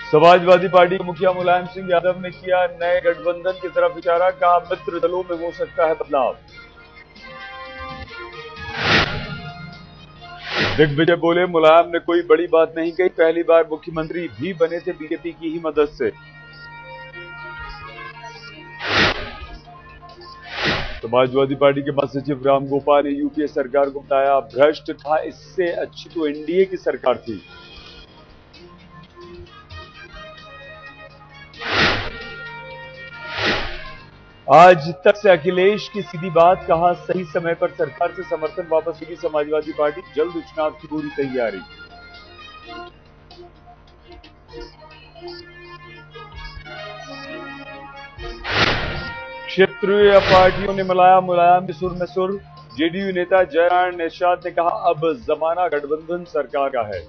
Samajwadi party के मुखिया मुलायम सिंह यादव ने किया नए गठबंधन की तरफ इशारा, कहा मित्र दलों में हो सकता है बदलाव। दिग्विजय बोले मुलायम ने कोई बड़ी बात नहीं कही, पहली बार मुख्यमंत्री भी बने थे बीजेपी की ही मदद से। समाजवादी पार्टी के महासचिव रामगोपाल ने यूपीए सरकार को बताया भ्रष्ट, कहा इससे अच्छी तो एनडीए की सरकार थी। आज तक से अखिलेश की सीधी बात, कहा सही समय पर सरकार से समर्थन वापस लेगी समाजवादी पार्टी, जल्द चुनाव की पूरी तैयारी। क्षेत्रीय पार्टियों ने मिलाया मुलायम के सुर में सुर, जेडीयू नेता जयनारायण निषाद ने कहा अब जमाना गठबंधन सरकार का है।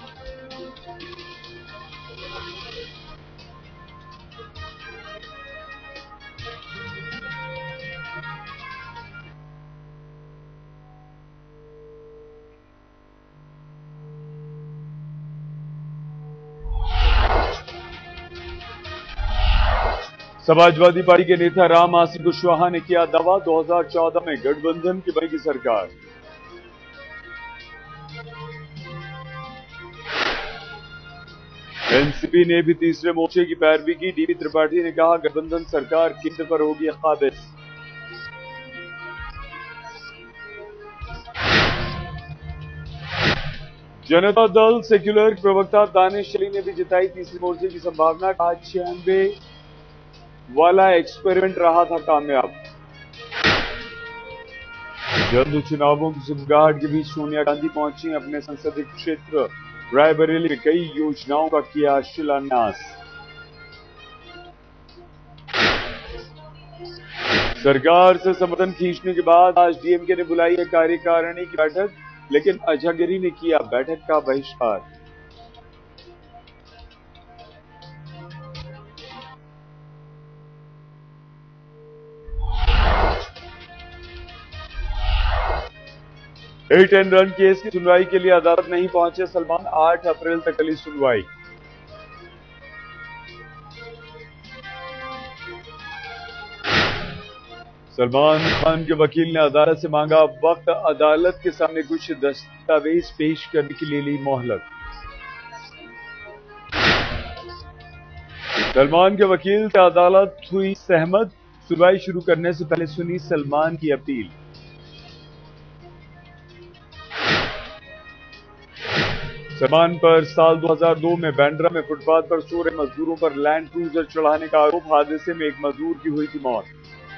समाजवादी पार्टी के नेता राम आसिफ कुशवाहा ने किया दावा 2014 में गठबंधन की बनेगी सरकार। एनसीपी ने भी तीसरे मोर्चे की पैरवी की, डीवी त्रिपाठी ने कहा गठबंधन सरकार केंद्र पर होगी काबिज। जनता दल सेक्युलर प्रवक्ता दानिश अली ने भी जताई तीसरे मोर्चे की संभावना, कहा 96 वाला एक्सपेरिमेंट रहा था कामयाब। जल्द चुनावों की सुगबुगाहट के बीच सोनिया गांधी पहुंची अपने संसदीय क्षेत्र रायबरेली में, कई योजनाओं का किया शिलान्यास। सरकार से समर्थन खींचने के बाद आज डीएमके ने बुलाई है कार्यकारिणी की बैठक, लेकिन अझगिरी ने किया बैठक का बहिष्कार। हिट एंड रन केस की सुनवाई के लिए अदालत नहीं पहुंचे सलमान, 8 अप्रैल तक चली सुनवाई। सलमान खान के वकील ने अदालत से मांगा वक्त, अदालत के सामने कुछ दस्तावेज पेश करने के लिए ली मोहलत। सलमान के वकील से अदालत हुई सहमत, सुनवाई शुरू करने से पहले सुनी सलमान की अपील। सलमान पर साल 2002 में बांद्रा में फुटपाथ पर सो रहे मजदूरों पर लैंड क्रूजर चढ़ाने का आरोप, हादसे में एक मजदूर की हुई थी मौत।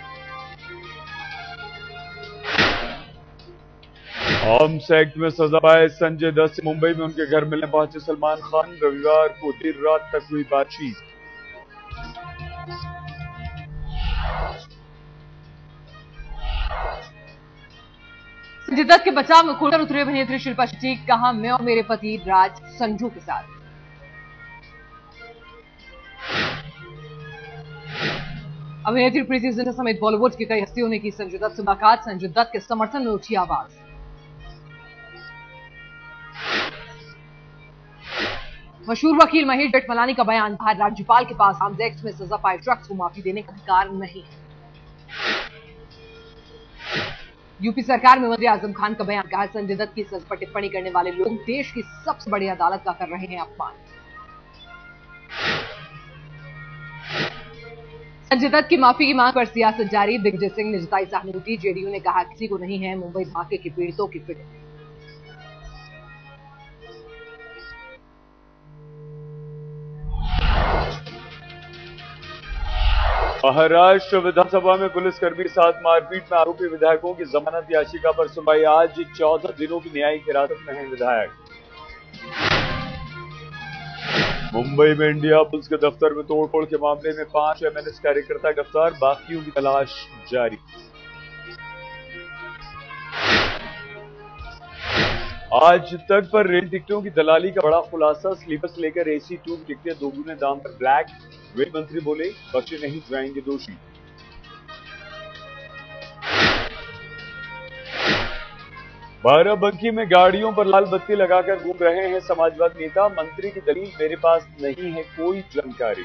आर्म्स एक्ट में सजा पाए संजय दत्त से मुंबई में उनके घर मिलने पहुंचे सलमान खान, रविवार को देर रात तक हुई बातचीत। संजय दत्त के बचाव में खुलकर उतरे अभिनेत्री शिल्पा शेट्टी, कहा मैं और मेरे पति राज संजू के साथ। अभिनेत्री प्रीति जिंटा समेत बॉलीवुड की कई हस्तियों ने की संजय दत्त से मुलाकात, संजय दत्त के समर्थन में उठी आवाज। मशहूर वकील महेश जेठमलानी का बयान, राज्यपाल के पास आर्म्स एक्ट में सजा पाए शख्स को माफी देने का अधिकार नहीं है। यूपी सरकार में मंत्री आजम खान का बयान, कहा संजय दत्त की सजा पर टिप्पणी करने वाले लोग देश की सबसे बड़ी अदालत का कर रहे हैं अपमान। संजय दत्त की माफी की मांग पर सियासत जारी, दिग्विजय सिंह ने जताई सहानुभूति, जेडीयू ने कहा किसी को नहीं है मुंबई धमाके के पीड़ितों की फिक्र। महाराष्ट्र विधानसभा में पुलिसकर्मी के साथ मारपीट में आरोपी विधायकों की जमानत याचिका पर सुनवाई आज, 14 दिनों की न्यायिक हिरासत में हैं विधायक। मुंबई में इंडिया पुलिस के दफ्तर में तोड़फोड़ के मामले में 5 एमएनएस कार्यकर्ता गिरफ्तार, बाकियों की तलाश जारी। आज तक पर रेल टिकटों की दलाली का बड़ा खुलासा, स्लीपर से लेकर एसी 2 टिकटें दोगुने दाम पर ब्लैक, रेल मंत्री बोले बख्शे नहीं जाएंगे दोषी। बाराबंकी में गाड़ियों पर लाल बत्ती लगाकर घूम रहे हैं समाजवादी नेता। मंत्री की दलील, मेरे पास नहीं है कोई जानकारी।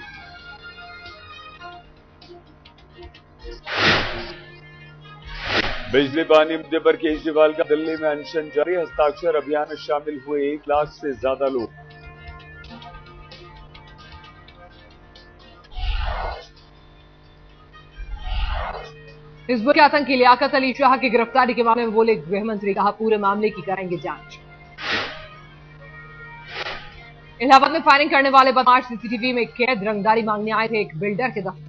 बिजली पानी मुद्दे पर केजरीवाल का दिल्ली में अनशन जारी। हस्ताक्षर अभियान में शामिल हुए 1 लाख से ज्यादा लोग। हिजबुल के आतंकी लियाकत अली शाह की गिरफ्तारी के मामले में बोले गृह मंत्री, कहा पूरे मामले की करेंगे जांच। इलाहाबाद में फायरिंग करने वाले बदमाश सीसीटीवी में कैद, रंगदारी मांगने आए थे एक बिल्डर के दफ्तर।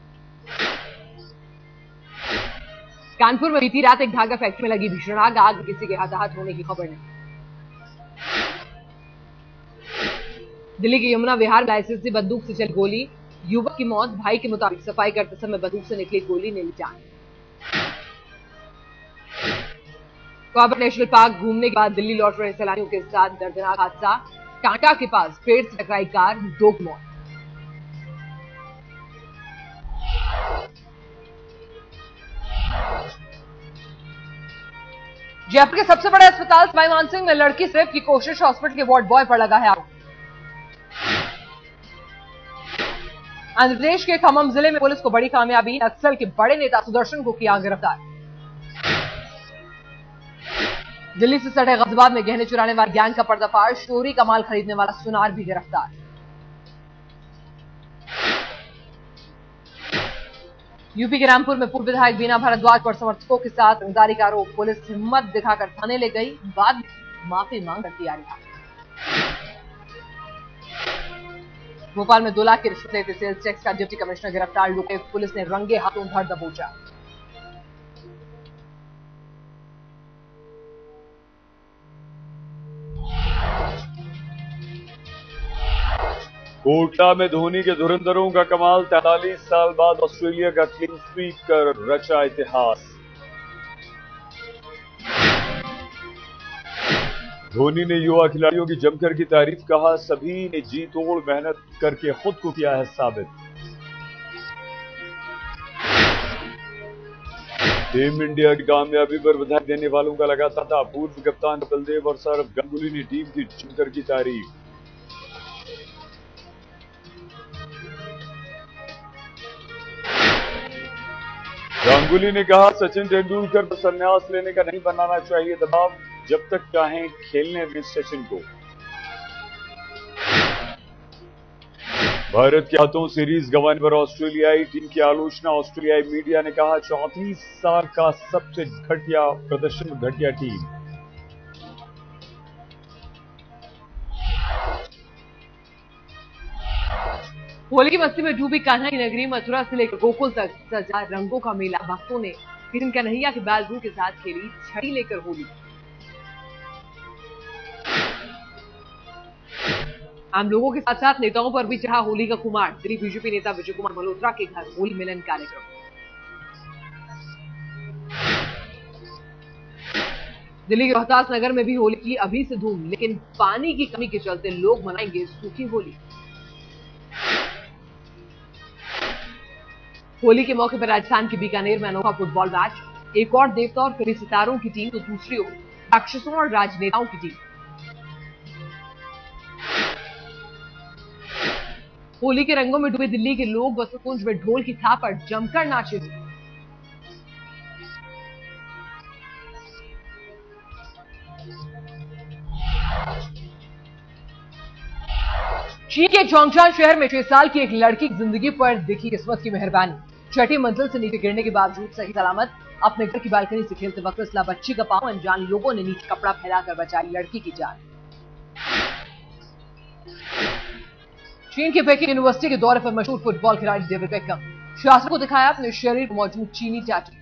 कानपुर में बीती रात एक धागा फैक्ट्री में लगी भीषण आग, किसी के हताहत होने की खबर नहीं। दिल्ली के यमुना विहार लाइसेंस से बंदूक से चली गोली, युवक की मौत। भाई के मुताबिक सफाई करते समय बंदूक से निकली गोली ने ली जान। कॉर्बेट नेशनल पार्क घूमने के बाद दिल्ली लौट रहे सैलानियों के साथ दर्दनाक हादसा। टाटा के पास पेड़ से टकराई कार, 2 की मौत। जयपुर के सबसे बड़े अस्पताल सवाई मानसिंह में लड़की से रेप की कोशिश, हॉस्पिटल के वार्ड बॉय पर लगा है आरोप। आंध्र प्रदेश के खम्मम जिले में पुलिस को बड़ी कामयाबी, नक्सल के बड़े नेता सुदर्शन को किया गिरफ्तार। दिल्ली से सटे गाजियाबाद में गहने चुराने वाले गैंग का पर्दाफाश, चोरी का माल खरीदने वाला सुनार भी गिरफ्तार। यूपी के रामपुर में पूर्व विधायक बीना भारद्वाज पर समर्थकों के साथ रंगदारी का आरोप, पुलिस हिम्मत दिखाकर थाने ले गई, बाद में माफी मांग करती आ रही। भोपाल में 2 लाख की रिश्वत लेते सेल्स टैक्स का डिप्टी कमिश्नर गिरफ्तार, लोकायुक्त पुलिस ने रंगे हाथों धर दबोचा। कोटला में धोनी के धुरंधरों का कमाल, 43 साल बाद ऑस्ट्रेलिया का क्लीन स्वीप कर रचा इतिहास। धोनी ने युवा खिलाड़ियों की जमकर की तारीफ, कहा सभी ने जी तोड़ मेहनत करके खुद को किया है साबित। टीम इंडिया की कामयाबी पर बधाई देने वालों का लगा तांता, पूर्व कप्तान कपिल देव और सौरव गांगुली ने टीम की जमकर की तारीफ। गांगुली ने कहा सचिन तेंदुलकर पर संन्यास लेने का नहीं बनाना चाहिए दबाव, जब तक चाहें खेलने में सचिन को। भारत के हाथों सीरीज गंवाने पर ऑस्ट्रेलियाई टीम की आलोचना, ऑस्ट्रेलियाई मीडिया ने कहा 34 साल का सबसे घटिया प्रदर्शन, घटिया टीम। होली की मस्ती में डूबी कान्हा की नगरी, मथुरा से लेकर गोकुल तक सजा रंगों का मेला। भक्तों ने कृष्ण कन्हैया के बैलरू के साथ खेली छड़ी लेकर होली। आम लोगों के साथ साथ नेताओं पर भी चढ़ा होली का खुमार। दिल्ली बीजेपी नेता विजय कुमार मल्होत्रा के घर होली मिलन कार्यक्रम। दिल्ली के रोहतास नगर में भी होली की अभी से धूम, लेकिन पानी की कमी के चलते लोग मनाएंगे सूखी होली। होली के मौके पर राजस्थान के बीकानेर में अनोखा फुटबॉल मैच। एक और देवता और फिल्मी सितारों की टीम, तो दूसरी ओर राक्षसों और राजनेताओं की टीम। होली के रंगों में डूबे दिल्ली के लोग वसुकुंज में ढोल की थाप पर जमकर नाचे। चीन के चोंगशान शहर में 6 साल की एक लड़की की जिंदगी पर दिखी किस्मत की मेहरबानी। छठी मंजिल से नीचे गिरने के बावजूद सही सलामत अपने घर की बालकनी से खेलते वक्त फिसला बच्ची का पांव, अनजान लोगों ने नीचे कपड़ा फैलाकर बचाई लड़की की जान। चीन के पेकिंग यूनिवर्सिटी के दौरे पर मशहूर फुटबॉल खिलाड़ी डेविड बेकहम, शासकों को दिखाया अपने शरीर पर मौजूद चीनी टैटू।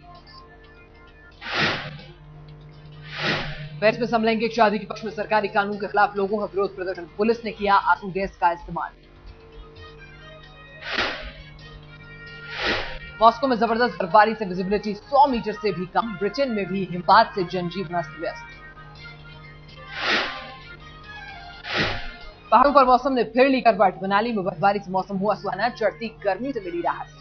पेरिस में समलैंगिक शादी के पक्ष में सरकारी कानून के खिलाफ लोगों का विरोध प्रदर्शन, पुलिस ने किया आंसू गैस का इस्तेमाल। मॉस्को में जबरदस्त बर्फबारी से विजिबिलिटी 100 मीटर से भी कम। ब्रिटेन में भी हिमपात से जनजीवन अस्त व्यस्त। पहाड़ों पर मौसम ने फिर ली करवट, मनाली में बर्फबारी से मौसम हुआ सुहाना, चढ़ती गर्मी से मिली राहत।